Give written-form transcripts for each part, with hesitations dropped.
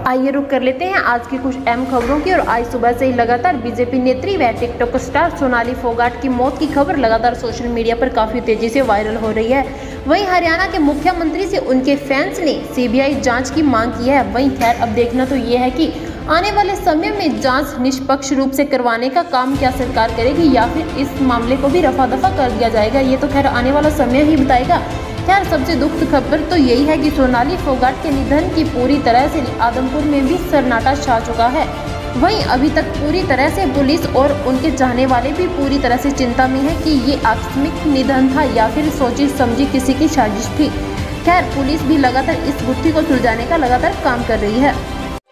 आइए रुक कर लेते हैं आज की कुछ अहम खबरों की। और आज सुबह से ही लगातार बीजेपी नेत्री व टिकटॉक स्टार सोनाली फोगाट की मौत की खबर लगातार सोशल मीडिया पर काफी तेजी से वायरल हो रही है। वहीं हरियाणा के मुख्यमंत्री से उनके फैंस ने सीबीआई जांच की मांग की है। वहीं खैर अब देखना तो ये है कि आने वाले समय में जांच निष्पक्ष रूप से करवाने का काम क्या सरकार करेगी या फिर इस मामले को भी रफा दफा कर दिया जाएगा, ये तो खैर आने वाला समय ही बताएगा। खैर सबसे दुखद खबर तो यही है कि सोनाली फोगाट के निधन की पूरी तरह से आदमपुर में भी सन्नाटा छा चुका है। वहीं अभी तक पूरी तरह से पुलिस और उनके चाहने वाले भी पूरी तरह से चिंता में है कि ये आकस्मिक निधन था या फिर सोची समझी किसी की साजिश थी। खैर पुलिस भी लगातार इस गुत्थी को सुलझाने का लगातार काम कर रही है।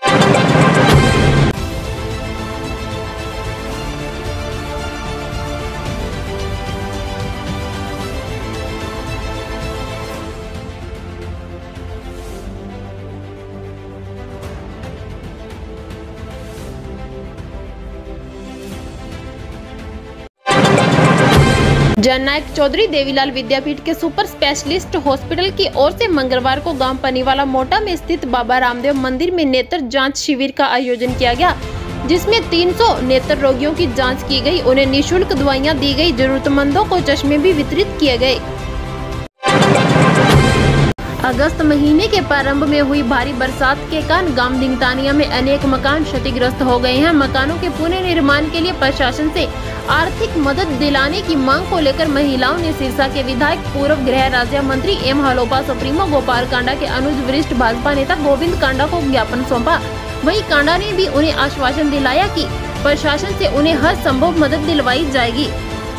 जननायक चौधरी देवीलाल विद्यापीठ के सुपर स्पेशलिस्ट हॉस्पिटल की ओर से मंगलवार को गांव पनीवाला मोटा में स्थित बाबा रामदेव मंदिर में नेत्र जांच शिविर का आयोजन किया गया, जिसमें 300 नेत्र रोगियों की जांच की गई। उन्हें निःशुल्क दवाइयां दी गई। जरूरतमंदों को चश्मे भी वितरित किए गए। अगस्त महीने के प्रारंभ में हुई भारी बरसात के कारण गांव दिंगतानिया में अनेक मकान क्षतिग्रस्त हो गए हैं। मकानों के पुनर्निर्माण के लिए प्रशासन से आर्थिक मदद दिलाने की मांग को लेकर महिलाओं ने सिरसा के विधायक पूर्व गृह राज्य मंत्री एम हलोपा सुप्रीमो गोपाल कांडा के अनुज वरिष्ठ भाजपा नेता गोविंद कांडा को ज्ञापन सौंपा। वहीं कांडा ने भी उन्हें आश्वासन दिलाया कि प्रशासन से उन्हें हर संभव मदद दिलवाई जाएगी।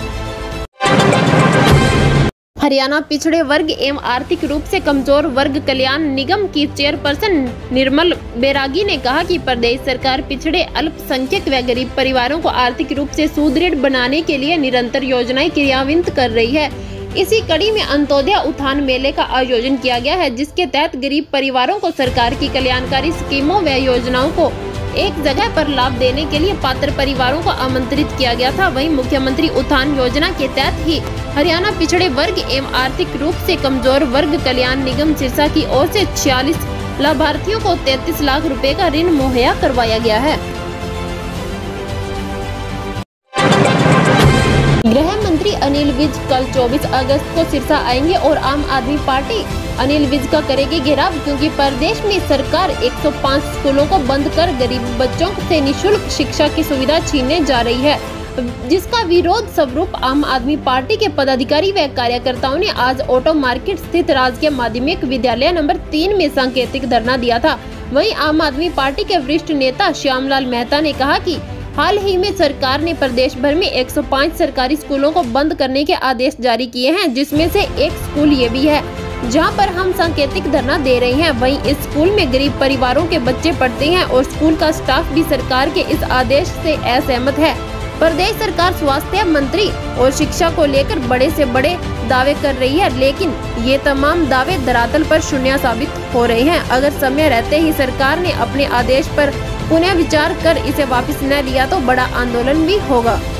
हरियाणा पिछड़े वर्ग एवं आर्थिक रूप से कमजोर वर्ग कल्याण निगम की चेयरपर्सन निर्मल बैरागी ने कहा कि प्रदेश सरकार पिछड़े अल्पसंख्यक व गरीब परिवारों को आर्थिक रूप से सुदृढ़ बनाने के लिए निरंतर योजनाएं क्रियान्वित कर रही है। इसी कड़ी में अंत्योदय उत्थान मेले का आयोजन किया गया है, जिसके तहत गरीब परिवारों को सरकार की कल्याणकारी स्कीमों व योजनाओं को एक जगह पर लाभ देने के लिए पात्र परिवारों को आमंत्रित किया गया था। वहीं मुख्यमंत्री उत्थान योजना के तहत ही हरियाणा पिछड़े वर्ग एवं आर्थिक रूप से कमजोर वर्ग कल्याण निगम सिरसा की ओर से 46 लाभार्थियों को 33 लाख रुपए का ऋण मुहैया करवाया गया है। गृह मंत्री अनिल विज कल 24 अगस्त को सिरसा आएंगे और आम आदमी पार्टी अनिल विज का करेगी घेराव, क्योंकि प्रदेश में सरकार 105 स्कूलों को बंद कर गरीब बच्चों से निःशुल्क शिक्षा की सुविधा छीनने जा रही है, जिसका विरोध स्वरूप आम आदमी पार्टी के पदाधिकारी व कार्यकर्ताओं ने आज ऑटो मार्केट स्थित राजकीय माध्यमिक विद्यालय नंबर 3 में सांकेतिक धरना दिया था। वहीं आम आदमी पार्टी के वरिष्ठ नेता श्यामलाल मेहता ने कहा कि हाल ही में सरकार ने प्रदेश भर में 105 सरकारी स्कूलों को बंद करने के आदेश जारी किए हैं, जिसमें से एक स्कूल ये भी है जहां पर हम सांकेतिक धरना दे रहे हैं। वहीं इस स्कूल में गरीब परिवारों के बच्चे पढ़ते हैं और स्कूल का स्टाफ भी सरकार के इस आदेश से असहमत है। प्रदेश सरकार स्वास्थ्य मंत्री और शिक्षा को लेकर बड़े से बड़े दावे कर रही है, लेकिन ये तमाम दावे धरातल पर शून्य साबित हो रहे हैं। अगर समय रहते ही सरकार ने अपने आदेश पर पुनः विचार कर इसे वापस न लिया तो बड़ा आंदोलन भी होगा।